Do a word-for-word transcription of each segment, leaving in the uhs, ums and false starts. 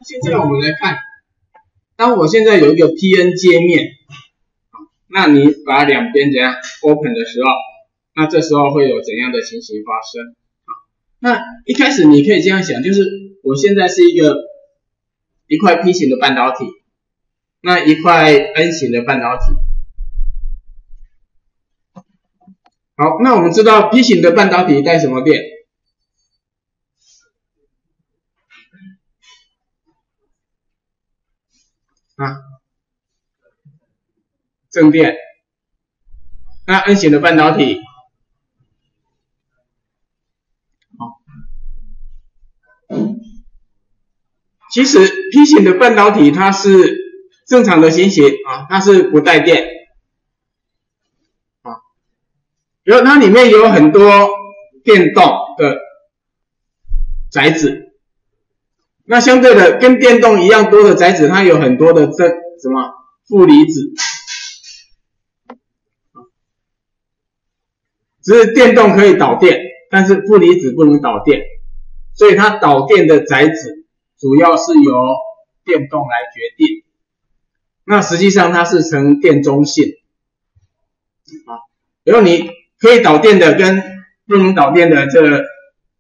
现在我们来看，当我现在有一个 P N 界面，那你把两边怎样 open 的时候，那这时候会有怎样的情形发生？那一开始你可以这样想，就是我现在是一个一块 P 型的半导体，那一块 N 型的半导体。好，那我们知道 P 型的半导体带什么电？啊，正电。那 N 型的半导体，好，其实 P 型的半导体它是正常的情形啊，它是不带电啊，然后它里面有很多电动的载子。那相对的，跟电动一样多的载子，它有很多的正什么负离子，只是电动可以导电，但是负离子不能导电，所以它导电的载子主要是由电动来决定。那实际上它是呈电中性啊，然后你可以导电的跟不能导电的这个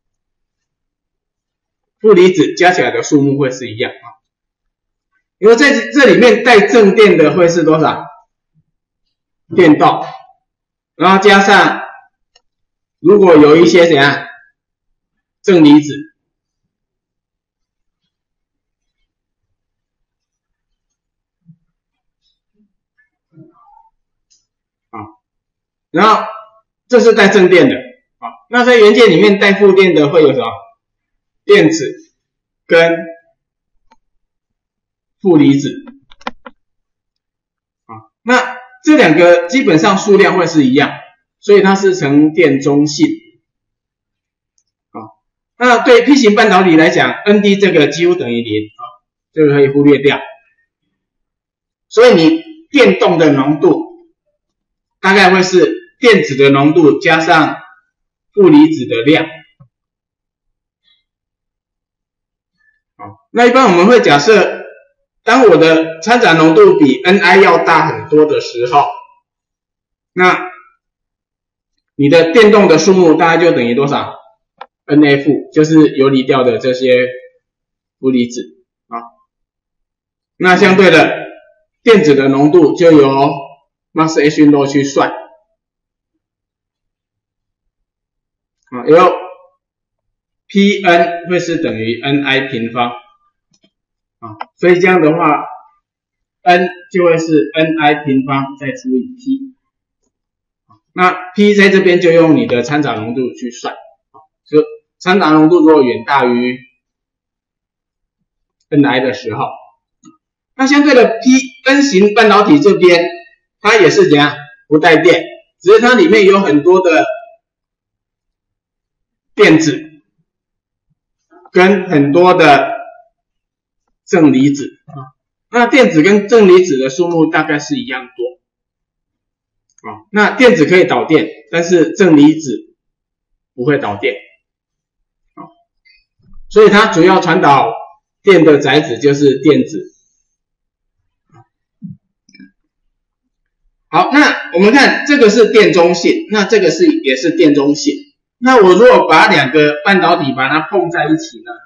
负离子加起来的数目会是一样啊，因为在这里面带正电的会是多少？电动，然后加上如果有一些怎样正离子，啊，然后这是带正电的啊，那在元件里面带负电的会有什么？电子跟负离子啊，那这两个基本上数量会是一样，所以它是呈电中性啊。那对 P 型半导体来讲 ，N D 这个几乎等于零啊，这个可以忽略掉。所以你电动的浓度大概会是电子的浓度加上负离子的量。那一般我们会假设，当我的掺杂浓度比 N I 要大很多的时候，那你的电动的数目大概就等于多少 ？N F 就是游离掉的这些负离子啊。那相对的，电子的浓度就由 mass H low 去算啊，由 P N 会是等于 N I 平方。啊，所以这样的话 ，N 就会是 N I 平方再除以 P， 那 P 在这边就用你的掺杂浓度去算，就掺杂浓度如果远大于 N I 的时候，那相对的 P N 型半导体这边它也是怎样不带电，只是它里面有很多的电子跟很多的正离子啊，那电子跟正离子的数目大概是一样多啊。那电子可以导电，但是正离子不会导电啊，所以它主要传导电的载子就是电子。好，那我们看这个是电中性，那这个是也是电中性。那我如果把两个半导体把它碰在一起呢？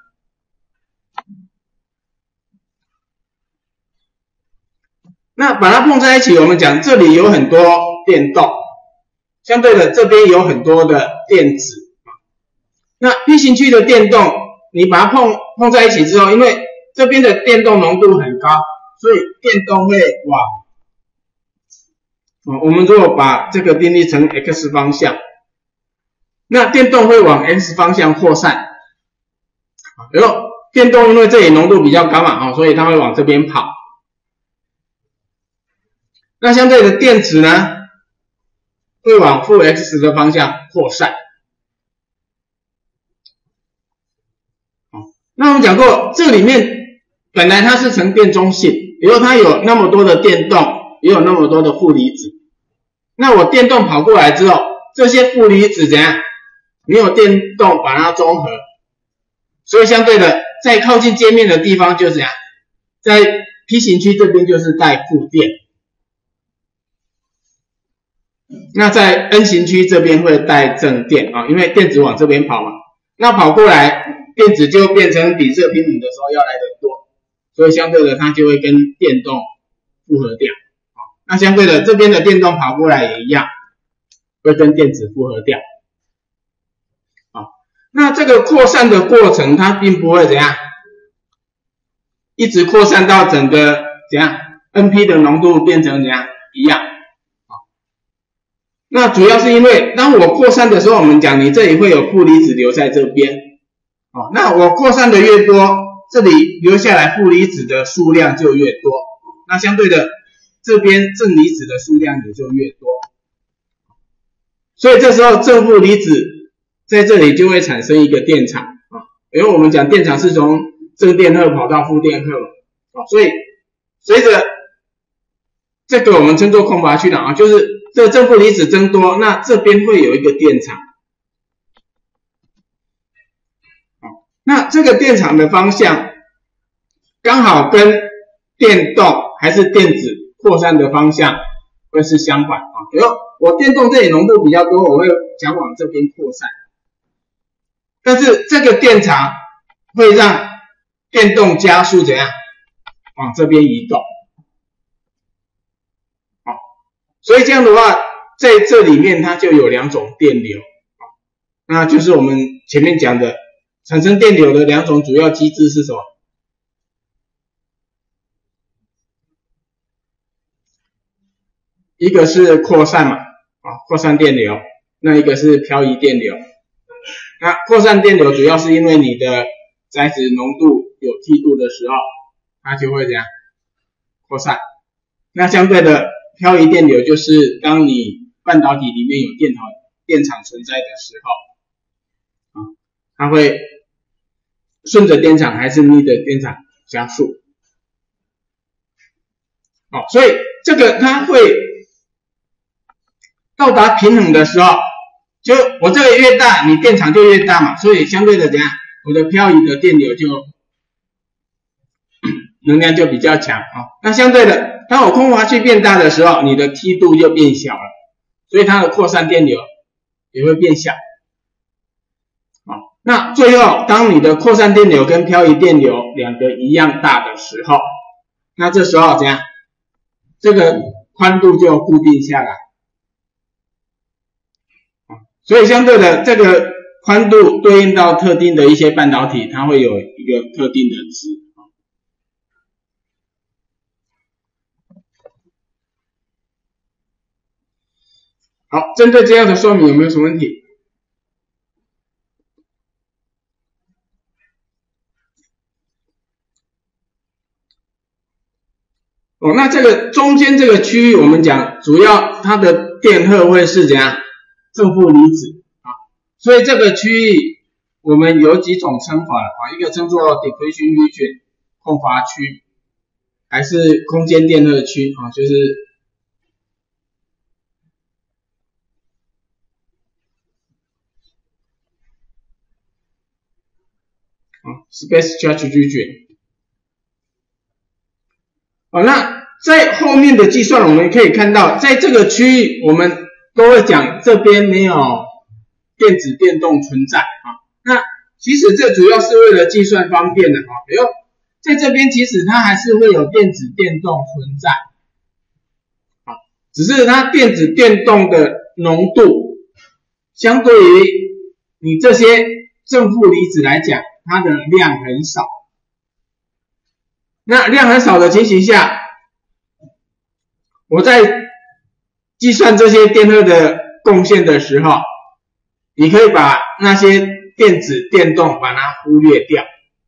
那把它碰在一起，我们讲这里有很多电动，相对的这边有很多的电子。那 P 型区的电动，你把它碰碰在一起之后，因为这边的电动浓度很高，所以电动会往，哦，我们如果把这个定义成 x 方向，那电动会往 x 方向扩散。然后电动因为这里浓度比较高嘛，哦，所以它会往这边跑。那相对的电子呢，会往负 x 的方向扩散。好，那我们讲过，这里面本来它是呈电中性，然后它有那么多的电动，也有那么多的负离子。那我电动跑过来之后，这些负离子怎样？没有电动把它中和，所以相对的在靠近接面的地方就是这样，在 P 型区这边就是带负电，那在 N 型区这边会带正电啊，因为电子往这边跑嘛，那跑过来电子就变成比热平衡的时候要来得多，所以相对的它就会跟电动复合掉。那相对的这边的电动跑过来也一样，会跟电子复合掉。好，那这个扩散的过程它并不会怎样，一直扩散到整个怎样 N P 的浓度变成怎样一样。那主要是因为当我扩散的时候，我们讲你这里会有负离子留在这边，哦，那我扩散的越多，这里留下来负离子的数量就越多，那相对的这边正离子的数量也就越多，所以这时候正负离子在这里就会产生一个电场啊，因为我们讲电场是从正电荷跑到负电荷啊，所以随着这个我们称作空乏区的啊，就是这个正负离子增多，那这边会有一个电场，那这个电场的方向刚好跟电动还是电子扩散的方向会是相反啊。比如我电动这里浓度比较多，我会想往这边扩散，但是这个电场会让电动加速怎样往这边移动。所以这样的话，在这里面它就有两种电流，那就是我们前面讲的产生电流的两种主要机制是什么？一个是扩散嘛，啊，扩散电流，那一个是漂移电流。那扩散电流主要是因为你的载质浓度有梯度的时候，它就会怎样扩散。那相对的漂移电流就是当你半导体里面有电场电场存在的时候，啊，它会顺着电场还是逆着电场加速。哦，所以这个它会到达平衡的时候，就我这个越大，你电场就越大嘛，所以相对的怎样，我的漂移的电流就能量就比较强啊。那相对的，当我空乏区变大的时候，你的梯度就变小了，所以它的扩散电流也会变小。好，那最后当你的扩散电流跟漂移电流两个一样大的时候，那这时候怎样？这个宽度就固定下来。所以相对的，这个宽度对应到特定的一些半导体，它会有一个特定的值。好，针对这样的说明有没有什么问题？哦，那这个中间这个区域，我们讲主要它的电荷会是怎样？正负离子啊，所以这个区域我们有几种称法啊，一个称作 depletion region 空乏区，还是空间电荷区啊，就是啊 space charge region。好，那在后面的计算我们可以看到，在这个区域我们都会讲这边没有电子电动存在啊。那其实这主要是为了计算方便的啊。比如在这边其实它还是会有电子电动存在啊，只是它电子电动的浓度相对于你这些正负离子来讲，它的量很少。那量很少的情形下，我在计算这些电荷的贡献的时候，你可以把那些电子电动把它忽略掉，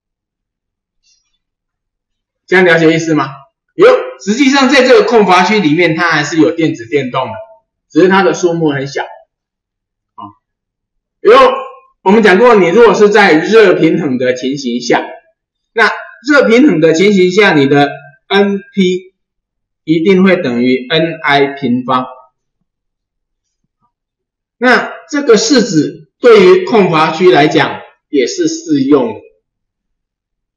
这样了解意思吗？有，实际上在这个空乏区里面，它还是有电子电动的，只是它的数目很小。啊，有，我们讲过，你如果是在热平衡的情形下，那热平衡的情形下，你的 N P 一定会等于 N I 平方。那这个式子对于空乏区来讲也是适用的。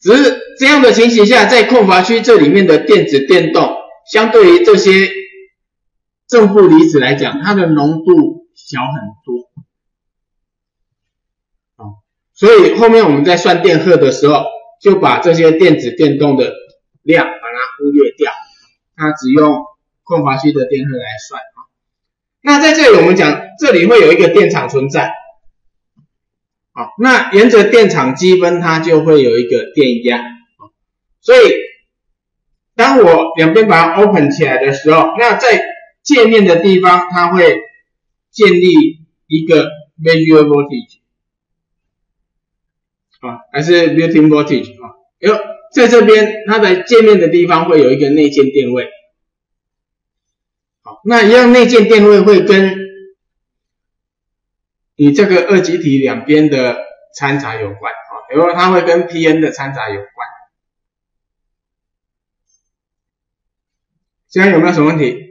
只是这样的情形下，在控阀区这里面的电子电动，相对于这些正负离子来讲，它的浓度小很多。所以后面我们在算电荷的时候，就把这些电子电动的量把它忽略掉，它只用控阀区的电荷来算。那在这里我们讲，这里会有一个电场存在，好，那沿着电场积分，它就会有一个电压，所以当我两边把它 open 起来的时候，那在界面的地方，它会建立一个 visual voltage。啊，还是 built-in voltage 啊，有在这边它的界面的地方会有一个内建电位，好，那一样内建电位会跟你这个二极体两边的掺杂有关啊，比如说它会跟 P N 的掺杂有关。现在有没有什么问题？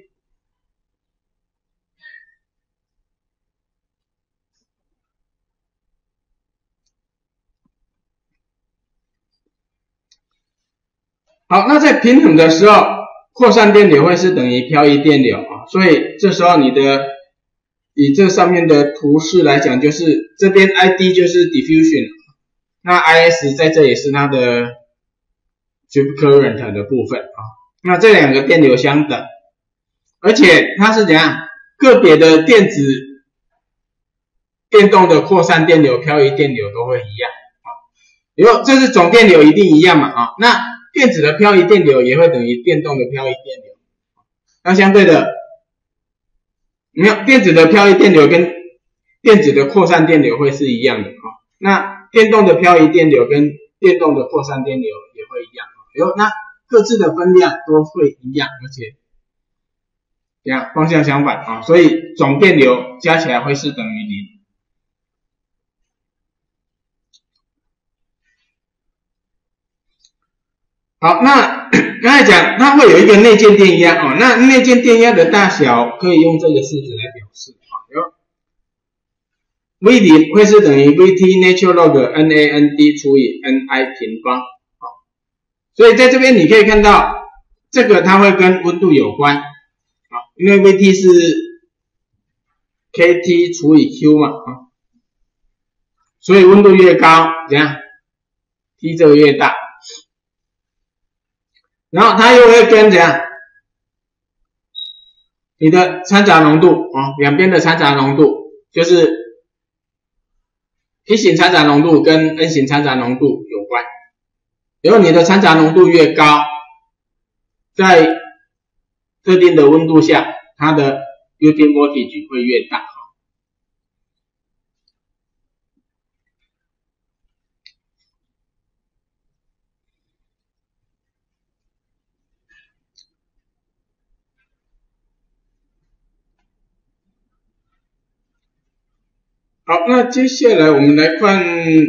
好，那在平衡的时候，扩散电流会是等于漂移电流啊，所以这时候你的以这上面的图示来讲，就是这边 I D 就是 diffusion， 那 I S 在这里是它的 tube current 的部分啊，那这两个电流相等，而且它是怎样，个别的电子电动的扩散电流、漂移电流都会一样啊，因为这是总电流一定一样嘛啊，那电子的漂移电流也会等于电动的漂移电流，那相对的，没有电子的漂移电流跟电子的扩散电流会是一样的啊，那电动的漂移电流跟电动的扩散电流也会一样，比如那各自的分量都会一样，而且这样方向相反啊，所以总电流加起来会是等于零。好，那刚才讲它会有一个内建电压啊，那内建电压的大小可以用这个式子来表示啊，有 V 零会是等于 V T natural log N A N D 除以 N I 平方啊，所以在这边你可以看到这个它会跟温度有关啊，因为 V T 是 K T 除以 Q 嘛啊，所以温度越高怎样 T 这个越大。然后它又会跟怎样？你的掺杂浓度啊，两边的掺杂浓度就是 P 型掺杂浓度跟 N 型掺杂浓度有关。然后你的掺杂浓度越高，在特定的温度下，它的 built-in voltage 会越大。好，那接下来我们来看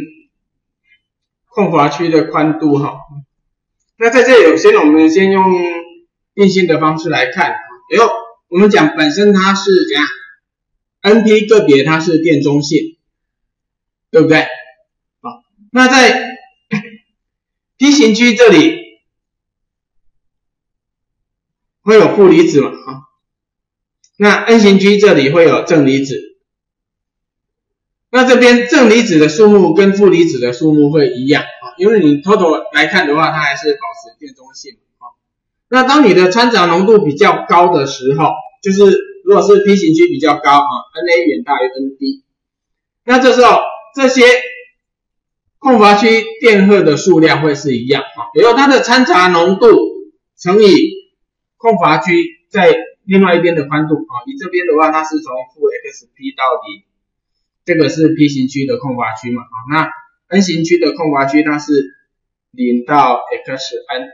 控阀区的宽度哈。那在这里，先我们先用定性的方式来看。然后我们讲本身它是怎样 ，N P 个别它是电中性，对不对？好，那在 P 型区这里会有负离子嘛？啊，那 N 型区这里会有正离子。那这边正离子的数目跟负离子的数目会一样啊，因为你 total 来看的话，它还是保持电中性啊。那当你的掺杂浓度比较高的时候，就是如果是 P 型区比较高啊 ，N A 远大于 N D， 那这时候这些控阀区电荷的数量会是一样啊，比如它的掺杂浓度乘以控阀区在另外一边的宽度啊，你这边的话它是从负 X P 到零。这个是 P 型区的控阀区嘛，那 N 型区的控阀区它是零到 X N，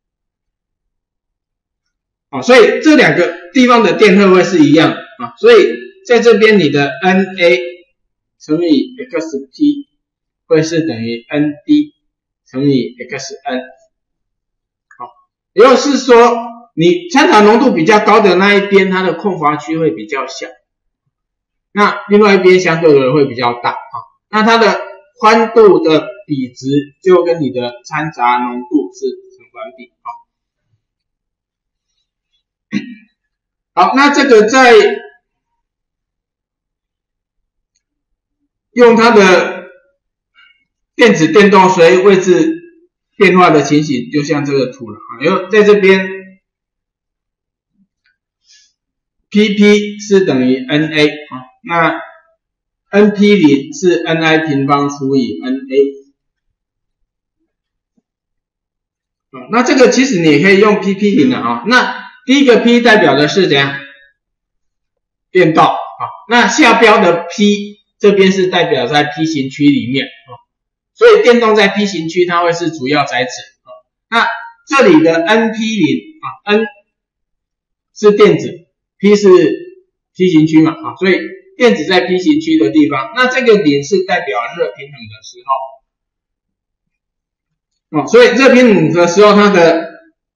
啊，所以这两个地方的电荷会是一样啊，所以在这边你的 N A 乘以 X P 会是等于 N D 乘以 X N， 好，也就是说你掺杂浓度比较高的那一边，它的控阀区会比较小。那另外一边相对的会比较大啊，那它的宽度的比值就跟你的掺杂浓度是成反比啊。好，那这个在用它的电子电动随位置变化的情形，就像这个图了啊。因为在这边 P P 是等于 N A 啊，那 N P 零是 N I 平方除以 N A。啊，那这个其实你也可以用 P P 零的啊。那第一个 P 代表的是怎样？电动啊。那下标的 P 这边是代表在 P 型区里面啊，所以电动在 P 型区它会是主要载子啊。那这里的 N P 零啊 ，N 是电子 ，P 是 P 型区嘛啊，所以电子在 P 型区的地方，那这个零是代表热平衡的时候。哦，所以热平衡的时候，它的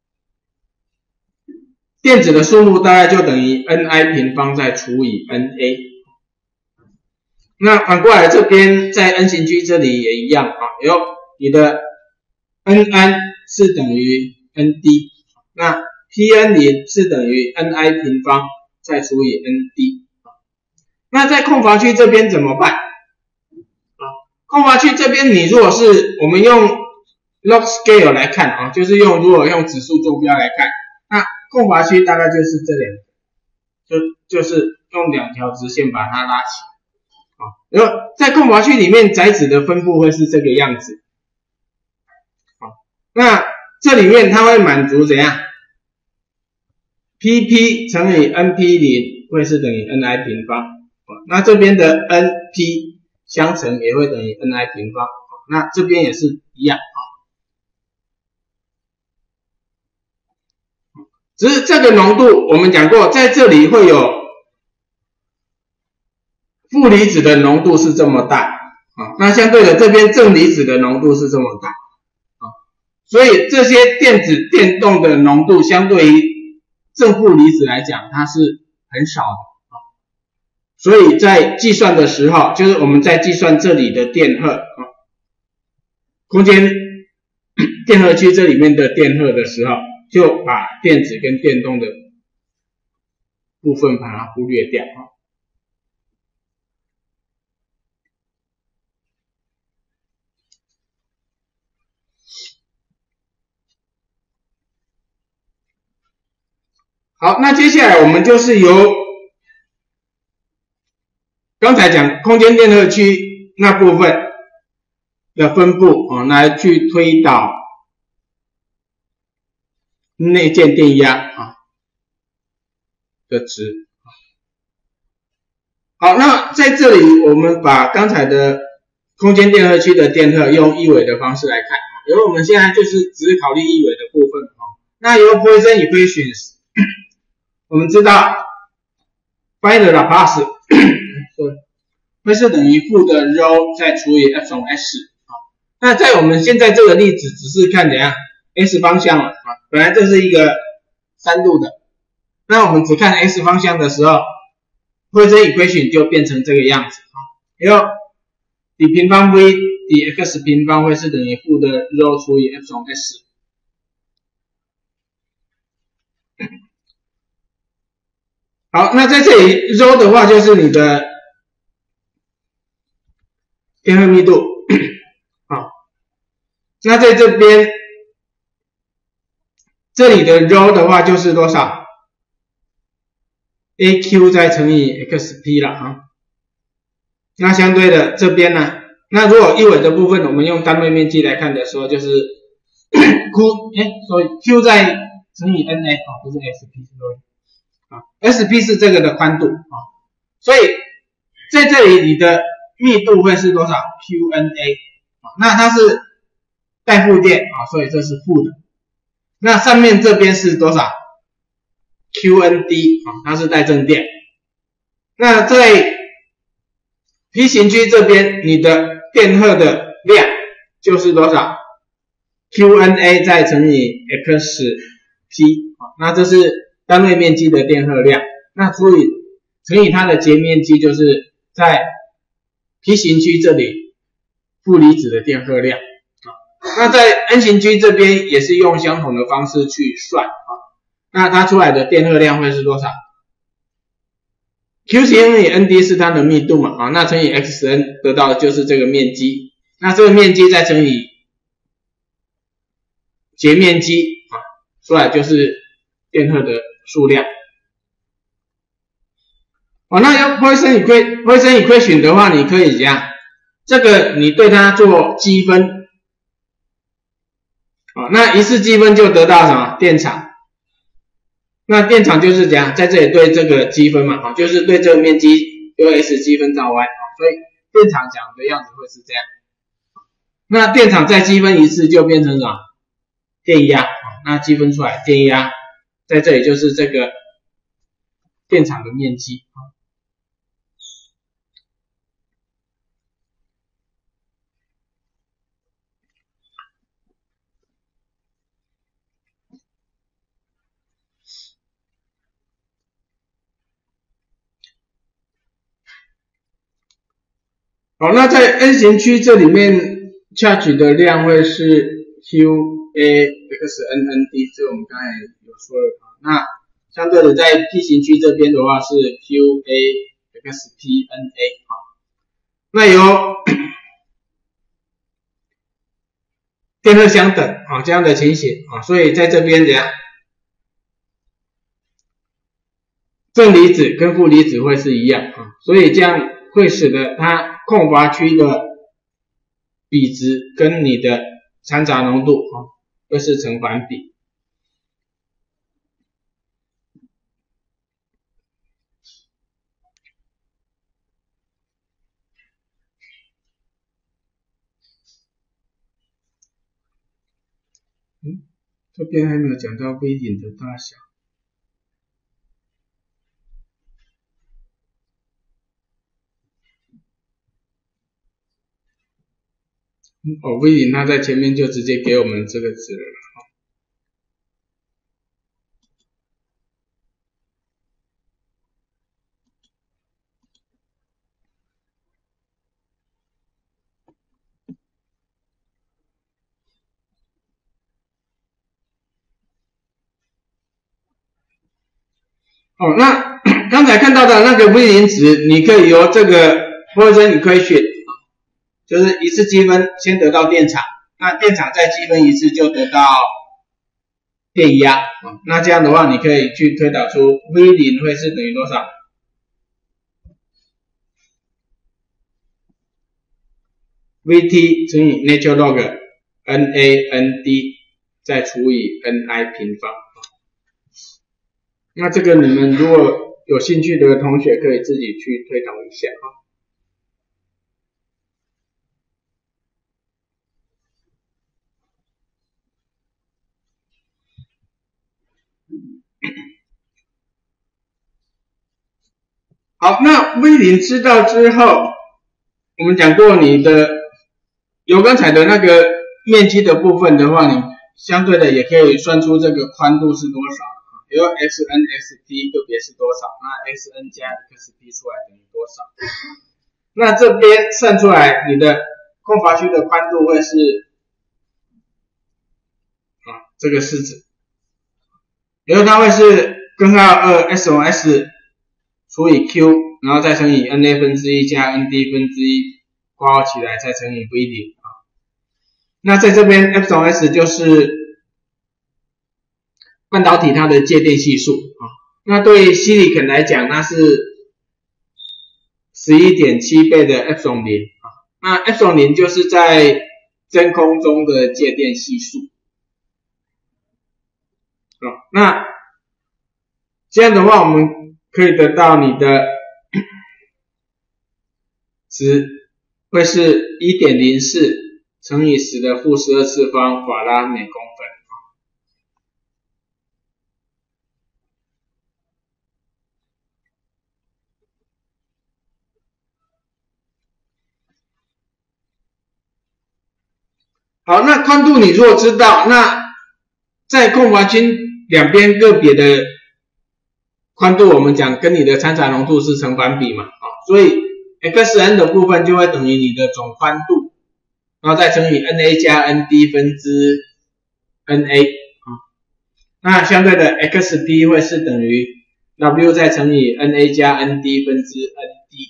电子的数目大概就等于 N I 平方再除以 N A。那反过来这边在 N 型区这里也一样啊，有你的 N N 是等于 N D， 那 P N 零是等于 N I 平方再除以 N D。那在空乏区这边怎么办？啊，空乏区这边你如果是我们用log scale 来看啊，就是用如果用指数坐标来看，那空乏区大概就是这两个，就就是用两条直线把它拉起啊。然后在空乏区里面载子的分布会是这个样子。好，那这里面它会满足怎样 ？P P 乘以 N P 零会是等于 N I 平方，那这边的 N P 相乘也会等于 N I 平方，那这边也是一样啊。只是这个浓度我们讲过，在这里会有负离子的浓度是这么大啊，那相对的这边正离子的浓度是这么大啊，所以这些电子电动的浓度相对于正负离子来讲，它是很少的啊，所以在计算的时候，就是我们在计算这里的电荷啊，空间电荷区这里面的电荷的时候，就把电子跟电动的部分把它忽略掉啊。好，那接下来我们就是由刚才讲空间电荷区那部分的分布啊，来去推导内建电压啊的值。好，那在这里我们把刚才的空间电荷区的电荷用一维的方式来看啊，因为我们现在就是只是考虑一维的部分啊。那由 Poisson equations 我们知道 find the Laplace 会是等于负的 rho 再除以 f 从 s 啊。那在我们现在这个例子只是看怎样 s 方向了啊，本来这是一个三度的，那我们只看 s 方向的时候，会这 equation 就变成这个样子啊。然后 d 平方 v d x 平方会是等于负的 rho 除以 f 从 s。好，那在这里 rho 的话就是你的电荷密度，好，那在这边这里的 rho 的话就是多少 ？A Q 再乘以 X P 了啊。那相对的这边呢，那如果一维的部分我们用单位面积来看的时候，就是 Q 哎，所以 Q 再乘以 N A 哦，不是 S P，sorry。啊 ，S P 是这个的宽度啊，所以在这里你的密度会是多少 ？Q N A 啊，那它是带负电啊，所以这是负的。那上面这边是多少 ？Q N D 啊，它是带正电。那在 P 型区这边，你的电荷的量就是多少 ？Q N A 再乘以 X P 啊，那这是单位面积的电荷量，那除以乘以它的截面积，就是在 P 型区这里负离子的电荷量。 那在 N 型区这边也是用相同的方式去算啊，那它出来的电荷量会是多少 ？Q C N 乘以 N D 是它的密度嘛，啊，那乘以 X N 得到的就是这个面积，那这个面积再乘以截面积啊，出来就是电荷的数量。哦，那要Poisson Poisson equation的话，你可以怎样？这个你对它做积分，哦，那一次积分就得到什么？电场。那电场就是怎样？在这里对这个积分嘛，哦，就是对这个面积用 S 积分到 Y， 哦，所以电场讲的样子会是这样。那电场再积分一次就变成什么？电压，哦，那积分出来电压，在这里就是这个电场的面积。好，那在 N 型区这里面 charge 的量会是 Q A X N N D， 这我们刚才有说了。那相对的在 P 型区这边的话是 Q A X P N A。那由电荷相等啊这样的情形啊，所以在这边怎样？正离子跟负离子会是一样啊，所以这样会使得它空乏区的比值跟你的掺杂浓度啊会是成反比。嗯，这边还没有讲到微点的大小。哦，微点它在前面就直接给我们这个值了。哦，那刚才看到的那个微点值，你可以由这个 Poisson equation， 就是一次积分先得到电场，那电场再积分一次就得到电压，哦，那这样的话你可以去推导出 V 零会是等于多少 ？V T 乘以 natural log N A N D 再除以 N I 平方。那这个你们如果有兴趣的同学可以自己去推导一下啊。好，那 V 零知道之后，我们讲过你的由刚才的那个面积的部分的话，你相对的也可以算出这个宽度是多少。比如 X N X P 个别是多少，那 X N 加 X P 出来等于多少？那这边算出来你的空乏区的宽度会是啊这个式子，然后它会是根号二 S O S 除以 Q， 然后再乘以 N A 分之一加 N D 分之一，括号起来再乘以 V 零啊。那在这边 Epsilon S 就是半导体它的介电系数啊，那对 Silicon 来讲，那是 十一点七 倍的 Epsilon 零啊，那 Epsilon 零就是在真空中的介电系数啊，那这样的话，我们可以得到你的值会是 一点零四 乘以十的负十二次方法拉每公分。好，那宽度你如果知道，那在空乏区两边个别的宽度，我们讲跟你的掺杂浓度是成反比嘛，啊，所以 X N 的部分就会等于你的总宽度， 然后再乘以 Na 加 Nd 分之 Na 啊，那相对的 xp 会是等于 W 再乘以 Na 加 Nd 分之 Nd。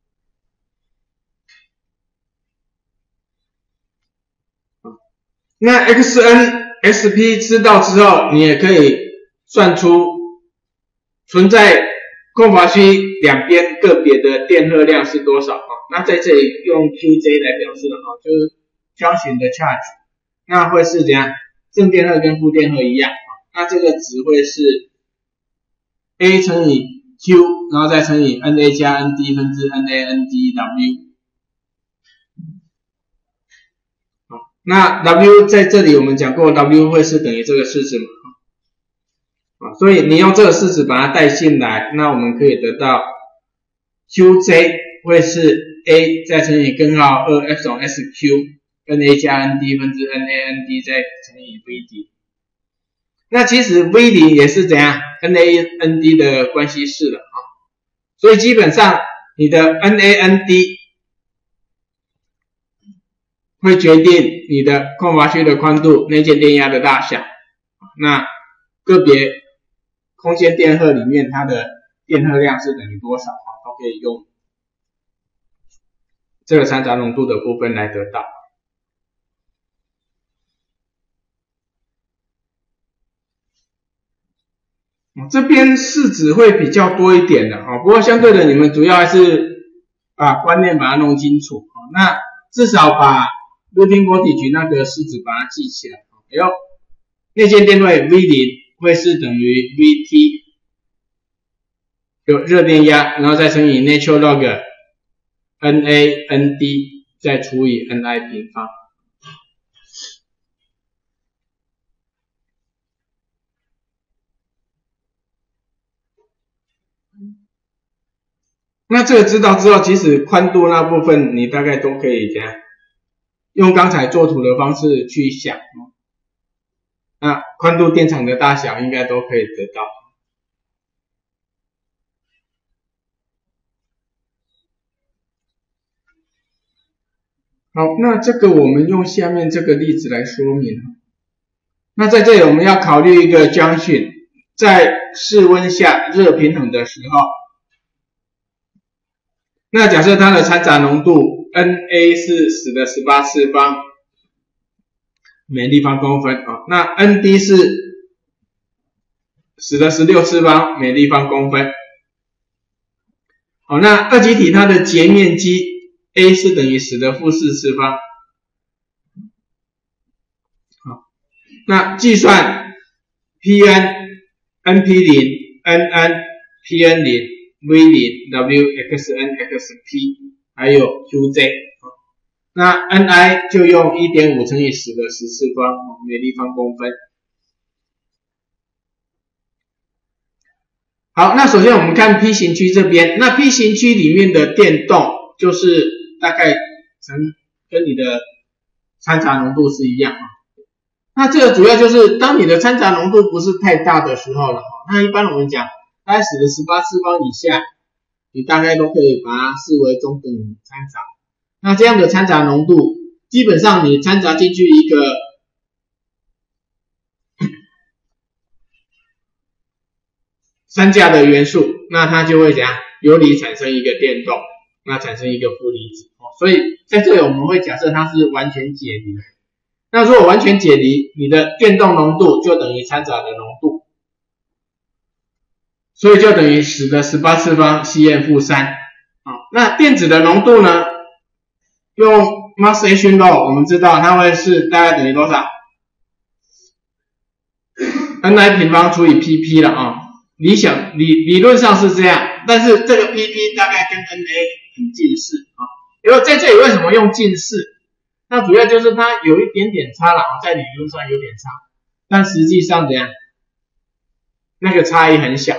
那 xn、xp 知道之后，你也可以算出存在空乏区两边个别的电荷量是多少啊？那在这里用 Qj 来表示的哈，就是 junction 的 charge， 那会是怎样？正电荷跟负电荷一样，那这个值会是 A 乘以 Q， 然后再乘以 Na 加 Nd 分之 NaNdW。那 W 在这里我们讲过 ，W 会是等于这个式子嘛，啊，所以你用这个式子把它带进来，那我们可以得到 Qj 会是 A 再乘以根号二 F 总 Sq Na 加 Nd 分之 NaNd 再乘以 V 零。那其实 V 零也是怎样 NaNd 的关系式了啊，所以基本上你的 NaNd会决定你的空乏区的宽度、内建电压的大小。那个别空间电荷里面它的电荷量是等于多少啊？都可以用这个掺杂浓度的部分来得到。这边式子会比较多一点的啊，不过相对的你们主要还是把观念把它弄清楚。那至少把looping voltage 那个式子把它记起来。哎呦，内建电位 V 零 会是等于 Vt 有热电压，然后再乘以 natural log NaNd 再除以 Ni 平方。那这个知道之后，其实宽度那部分你大概都可以怎样？用刚才作图的方式去想，那宽度电场的大小应该都可以得到。好，那这个我们用下面这个例子来说明。那在这里我们要考虑一个 junction， 在室温下热平衡的时候，那假设它的掺杂浓度Na 是十的十八次方每立方公分啊，那 Nd 是十的十六次方每立方公分。好，那二极体它的截面积 A 是等于十的负四次方。好，那计算 Pn、Np 零、Nn、Pn 零、V 零、W、Xn、Xp。还有 Qj， 那 Ni 就用 一点五 乘以十的十次方每立方公分。好，那首先我们看 P 型区这边，那 P 型区里面的电动就是大概成跟你的掺杂浓度是一样啊。那这个主要就是当你的掺杂浓度不是太大的时候了，那一般我们讲大概十的十八次方以下。你大概都可以把它视为中等掺杂。那这样的掺杂浓度，基本上你掺杂进去一个三价的元素，那它就会怎样？游离产生一个电动，那产生一个负离子。所以在这里我们会假设它是完全解离。那如果完全解离，你的电动浓度就等于掺杂的浓度。所以就等于十的十八次方 Cm 负三。啊，那电子的浓度呢？用 mass action law 我们知道它会是大概等于多少 ？Ni 平方除以 Pp 了啊。理想理理论上是这样，但是这个 Pp 大概跟 Na 很近似啊。因为在这里为什么用近似？那主要就是它有一点点差了啊，在理论上有点差，但实际上怎样？那个差异很小。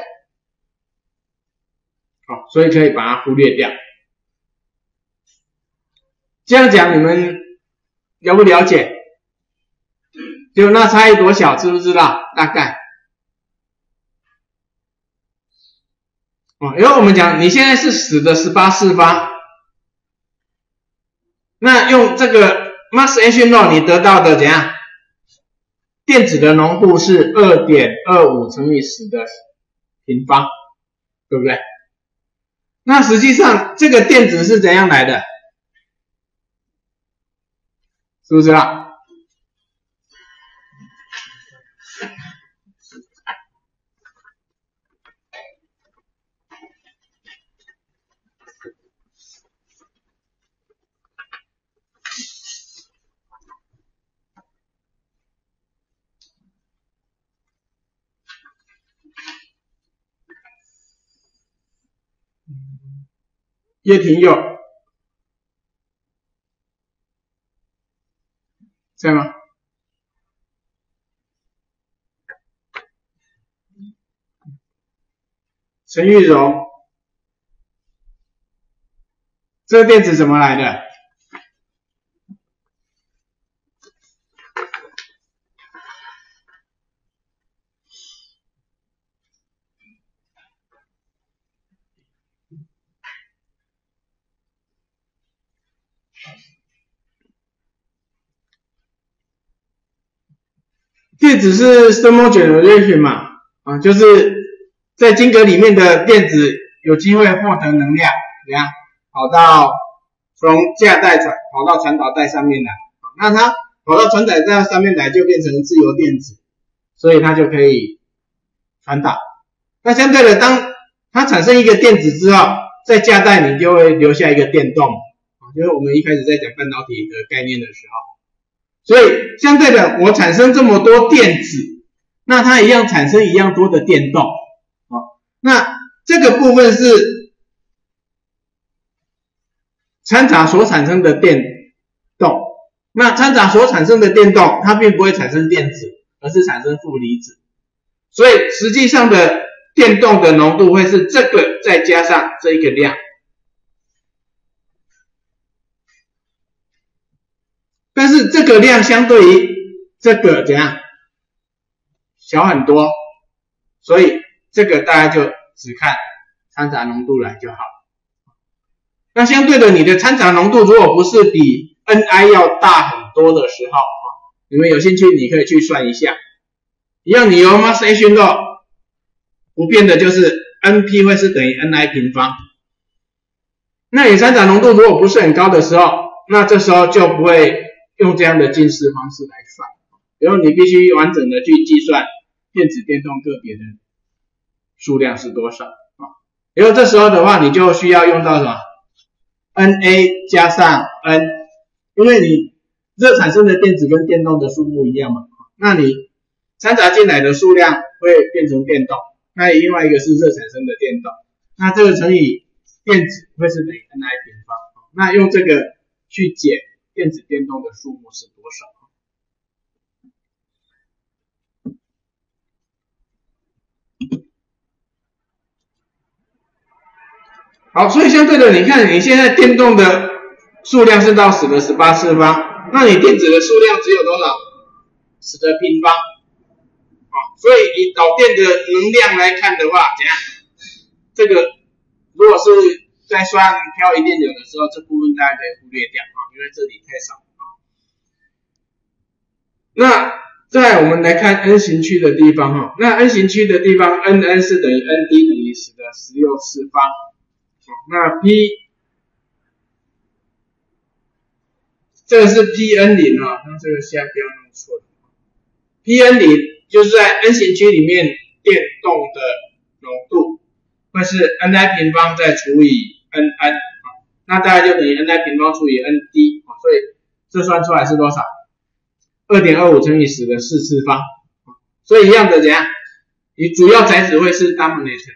好，所以可以把它忽略掉。这样讲你们了不了解？就那差异多小，知不知道？大概。哦，因为我们讲你现在是十的十八次方，那用这个 mass action law 你得到的怎样？电子的浓度是 二点二五 乘以十的平方，对不对？那实际上这个电子是怎样来的？是不是啊？叶廷佑在吗？陈玉荣，这个电子怎么来的？电子是 thermal generation 嘛，啊，就是在晶格里面的电子有机会获得能量，怎样跑到从价带传跑到传导带上面来，那它跑到传导带上面来就变成自由电子，所以它就可以传导。那相对的，当它产生一个电子之后，在价带你就会留下一个电动，就是我们一开始在讲半导体的概念的时候。所以相对的，我产生这么多电子，那它一样产生一样多的电动，哦，那这个部分是掺杂所产生的电动，那掺杂所产生的电动，它并不会产生电子，而是产生负离子，所以实际上的电动的浓度会是这个再加上这一个量。但是这个量相对于这个怎样小很多，所以这个大家就只看掺杂浓度来就好。那相对的，你的掺杂浓度如果不是比 N I 要大很多的时候，你们有兴趣你可以去算一下，一样你由 mass action law 不变的就是 N P 会是等于 N I 平方。那你掺杂浓度如果不是很高的时候，那这时候就不会用这样的近似方式来算，然后你必须完整的去计算电子电动个别的数量是多少啊？然后这时候的话，你就需要用到什么 ？N A 加上 N， 因为你热产生的电子跟电动的数目一样嘛，那你掺杂进来的数量会变成电动，那另外一个是热产生的电动，那这个乘以电子会是等于 N I 平方，那用这个去解电子电动的数目是多少？好，所以相对的，你看你现在电动的数量是到十的十八次方，那你电子的数量只有多少？十的平方。啊，所以以导电的能量来看的话，怎样？这个如果是在算漂移电流的时候，这部分大家可以忽略掉啊，因为这里太少啊。那再我们来看 N 型区的地方哈，那 N 型区的地方 N N 是等于 N D 等于十的十六次方，那 P 这个是 P N 零啊，那这个下标弄错了 ，P N 零就是在 N 型区里面电动的浓度会是 N I 平方再除以 N N， 那大概就等于 N I 平方除以 N D， 所以这算出来是多少？ 二点二五 乘以十的四次方，所以一样的怎样？你主要载子会是 dominator。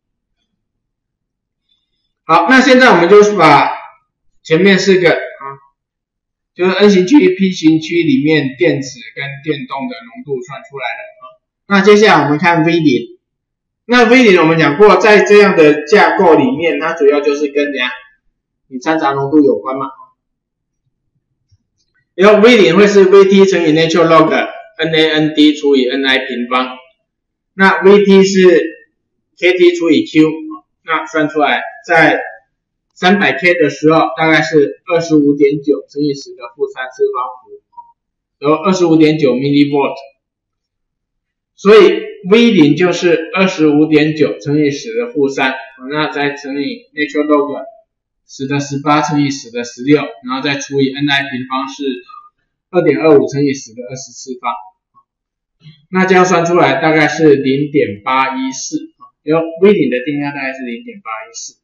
好，那现在我们就把前面四个啊，就是 N 型区、P 型区里面电子跟电动的浓度算出来了啊。那接下来我们看 V 零，那 V 零我们讲过，在这样的架构里面，它主要就是跟怎样？你掺杂浓度有关嘛。然后 V 零会是 V T 乘以 natural log N A N D 除以 N I 平方，那 V T 是 K T 除以 Q， 那算出来在三百 K 的时候，大概是 二十五点九 乘以十的负三次方伏，然后 二十五点九 millivolt， 所以 V 零 就是 二十五点九 乘以十的负三，那再乘以 natural log 十的十八乘以十的十六，然后再除以 Ni 平方是 二点二五 乘以十的二十次方，那这样算出来大概是 零点八一四， 然后 V 零 的电压大概是 零点八一四。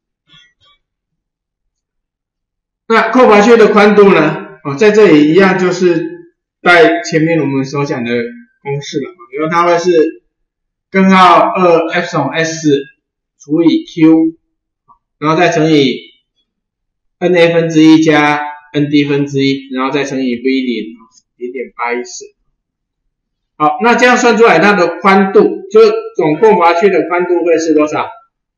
那扣阀区的宽度呢？哦，在这里一样就是在前面我们所讲的公式了，因为它会是根号二 epsilon s 除以 Q， 然后再乘以 Na 分之一加 Nd 分之一，然后再乘以 V 零 零点八一四。好，那这样算出来它的宽度，就总扣阀区的宽度会是多少？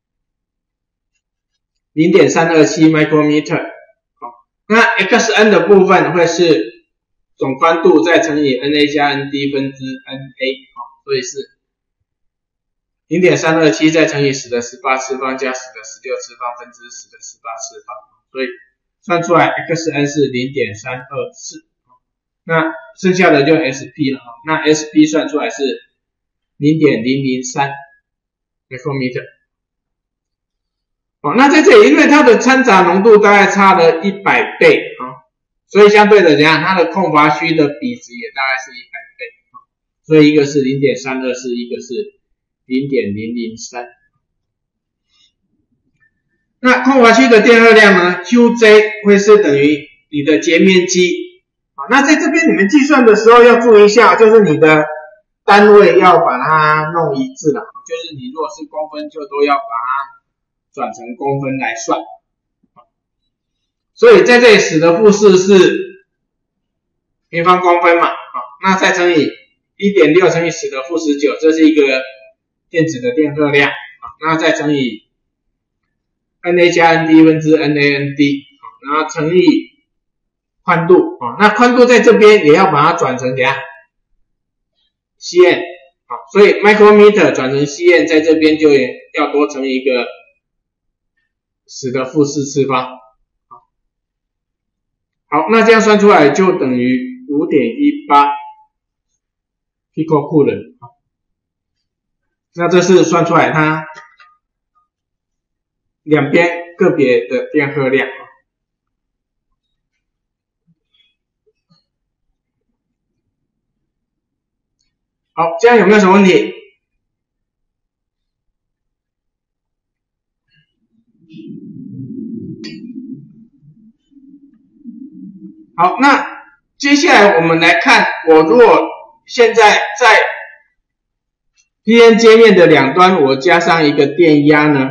零点三二七 micrometer。那 xn 的部分会是总宽度再乘以 Na 加 Nd 分之 Na， 所以是 零点三二七 再乘以十的十八次方加十的十六次方分之十的十八次方，所以算出来 xn 是 零点三二四， 那剩下的就 Sp 了，那 Sp 算出来是 零点零零三 micrometer。哦，那在这里，因为它的掺杂浓度大概差了一百倍啊，所以相对的怎样，它的扣阀区的比值也大概是一百倍啊，所以一个是 零点三二四， 一个是 零点零零三。那扣阀区的电荷量呢 ，Q J 会是等于你的截面积啊。那在这边你们计算的时候要注意一下，就是你的单位要把它弄一致了，就是你如果是公分，就都要把它转成公分来算，所以在这里十的负四是平方公分嘛，那再乘以 一点六 乘以十的负十九，这是一个电子的电荷量，那再乘以 Na 加 Nd 分之 NaNd， 然后乘以宽度，那宽度在这边也要把它转成怎样 cm， 所以 micrometer 转成 cm 在这边就要多乘一个十的负四次方，好，那这样算出来就等于 五点一八 picocoulomb， 那这是算出来它两边个别的电荷量。好，这样有没有什么问题？好，那接下来我们来看，我如果现在在 P N 接面的两端我加上一个电压呢？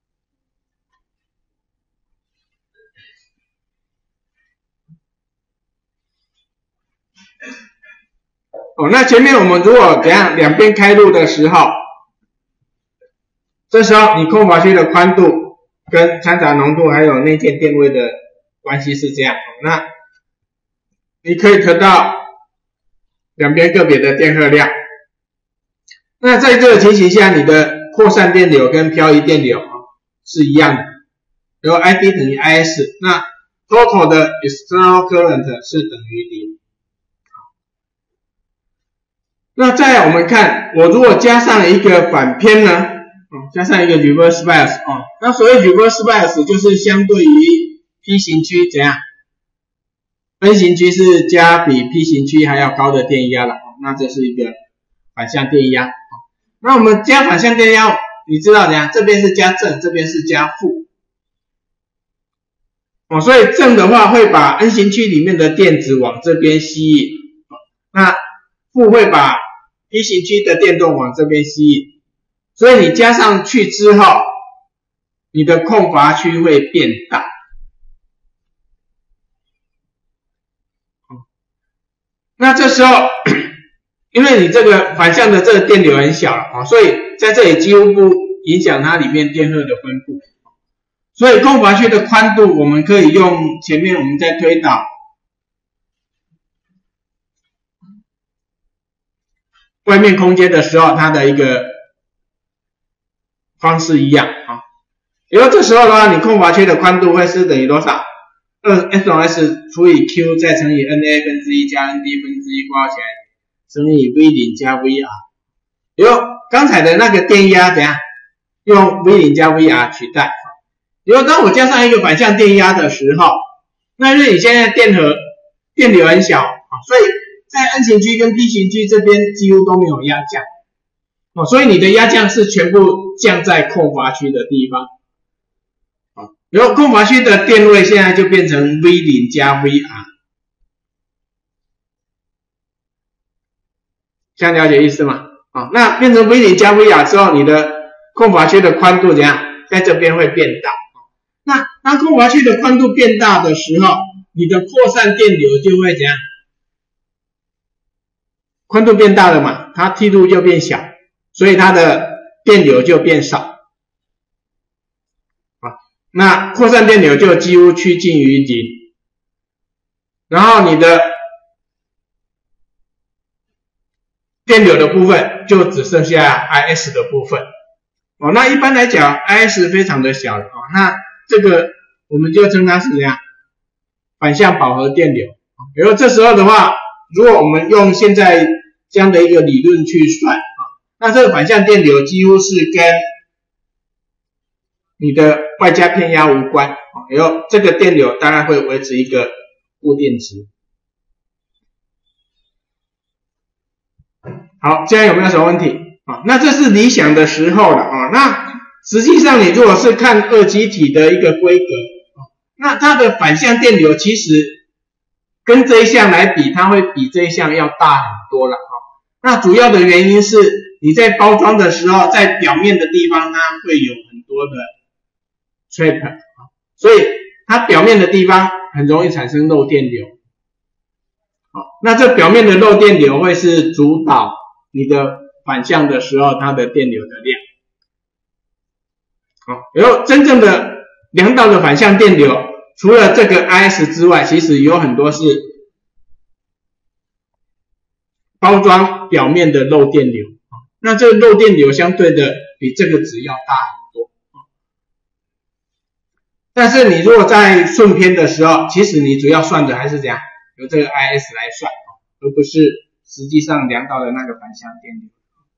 哦，那前面我们如果怎样两边开路的时候，这时候你扣阀区的宽度跟掺杂浓度还有内建电位的关系是这样，那你可以得到两边个别的电荷量。那在这个情形下，你的扩散电流跟漂移电流是一样的，然后 I D 等于 I S， 那 total 的 external current 是等于零。那再来我们看，我如果加上一个反偏呢，嗯、加上一个 reverse bias 哦，那所谓 reverse bias 就是相对于 P 型区怎样 ？N 型区是加比 P 型区还要高的电压了，那这是一个反向电压。那我们加反向电压，你知道怎样？这边是加正，这边是加负。哦，所以正的话会把 N 型区里面的电子往这边吸引，那负会把 P 型区的电动往这边吸引，所以你加上去之后，你的扣阀区会变大。那这时候，因为你这个反向的这个电流很小了，所以在这里几乎不影响它里面电荷的分布。所以扣阀区的宽度，我们可以用前面我们在推导外面空间的时候，它的一个方式一样啊。 然后这时候的话，你空乏区的宽度会是等于多少？二 epsilon s 除以 Q 再乘以 N A 分之一加 N D 分之一括号起来乘以 V 零加 V R。然后刚才的那个电压怎样？用 V 零加 V R 取代。然后当我加上一个反向电压的时候，那因为你现在电荷电流很小，所以在 N 型区跟 P 型区这边几乎都没有压降，哦，所以你的压降是全部降在空乏区的地方，哦，然后空乏区的电位现在就变成 V 零加 V R， 这样了解意思吗？哦，那变成 V 零加 V R 之后，你的空乏区的宽度怎样？在这边会变大。那当空乏区的宽度变大的时候，你的扩散电流就会怎样？宽度变大了嘛，它梯度就变小，所以它的电流就变少。啊，那扩散电流就几乎趋近于零，然后你的电流的部分就只剩下 I S 的部分。哦，那一般来讲 I S 非常的小，哦，那这个我们就称它是怎样？反向饱和电流。然后这时候的话，如果我们用现在这样的一个理论去算，那这个反向电流几乎是跟你的外加偏压无关，然后这个电流大概会维持一个固定值。好，这样有没有什么问题？啊，那这是理想的时候了啊。那实际上你如果是看二极体的一个规格，那它的反向电流其实跟这一项来比，它会比这一项要大很多了啊。那主要的原因是你在包装的时候，在表面的地方它会有很多的 trap， 所以它表面的地方很容易产生漏电流。好，那这表面的漏电流会是主导你的反向的时候它的电流的量。好，然后真正的量到的反向电流，除了这个 I S 之外，其实有很多是包装表面的漏电流。那这个漏电流相对的比这个值要大很多。但是你如果在顺偏的时候，其实你主要算的还是怎样？由这个 I S 来算，而不是实际上量到的那个反向电流。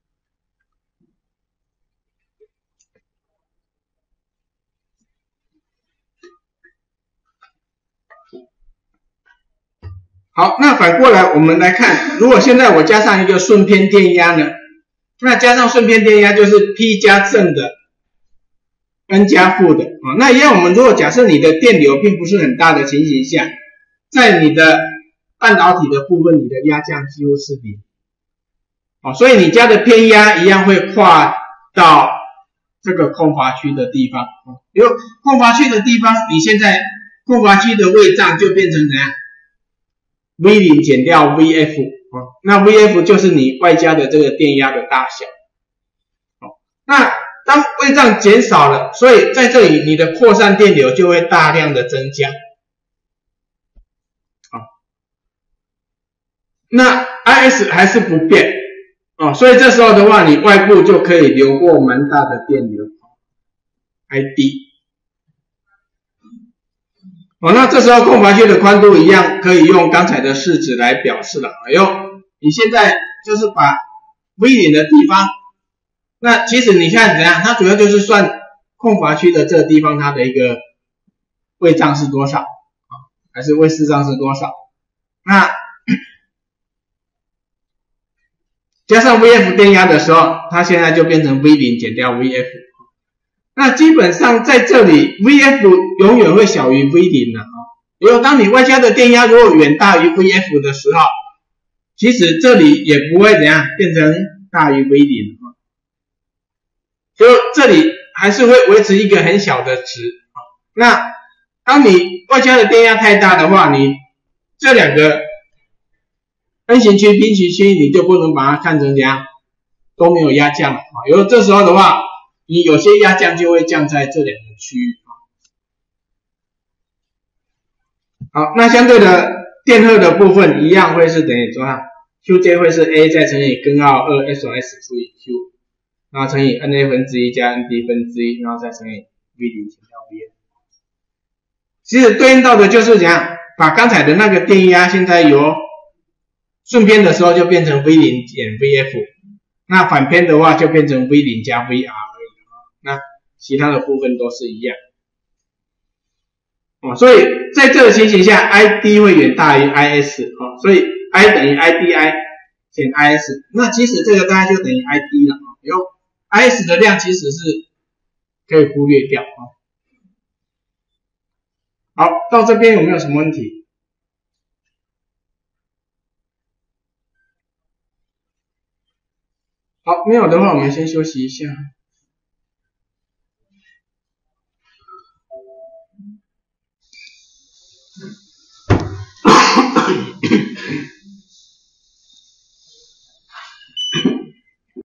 好，那反过来我们来看，如果现在我加上一个顺偏电压呢？那加上顺偏电压就是 P 加正的 N 加负的啊。那一样，我们如果假设你的电流并不是很大的情形下，在你的半导体的部分，你的压降几乎是零。哦，所以你加的偏压一样会跨到这个空乏区的地方。哦，因为空乏区的地方，你现在空乏区的位障就变成怎样 ？V 零 减掉 V F。哦，那 V F 就是你外加的这个电压的大小。哦，那当位障减少了，所以在这里你的扩散电流就会大量的增加。哦，那 I S 还是不变。哦，所以这时候的话，你外部就可以流过蛮大的电流 I D。哦，那这时候空乏区的宽度一样可以用刚才的式子来表示了。哎呦，你现在就是把 V 零的地方，那其实你看怎样？它主要就是算空乏区的这个地方它的一个位障是多少啊，还是位势障是多少？那加上 V F 电压的时候，它现在就变成 V 零 减掉 V F。那基本上在这里 V F 永远会小于 V 零 的啊。因为当你外加的电压如果远大于 V F 的时候，其实这里也不会怎样变成大于 V 零 啊。就这里还是会维持一个很小的值啊。那当你外加的电压太大的话，你这两个 N 型区、P 型区你就不能把它看成怎样都没有压降了啊。因为这时候的话，你有些压降就会降在这两个区域。好，那相对的电荷的部分一样会是等于多少 ？Q J 会是 A 再乘以根号二 epsilon s 除以 Q， 然后乘以 N A 分之一加 N D 分之一，然后再乘以 V 零减掉 V 二。其实对应到的就是怎样，把刚才的那个电压现在由顺偏的时候就变成 V 零减 V F， 那反偏的话就变成 V 零加 V R 而已，那其他的部分都是一样。哦，所以在这个情形下 ，I D 会远大于 I S， 哦，所以 I 等于 I D I 减 I S， 那其实这个大概就等于 I D 了，哦，有 I S 的量其实是可以忽略掉，哦。好，到这边有没有什么问题？好，没有的话，我们先休息一下。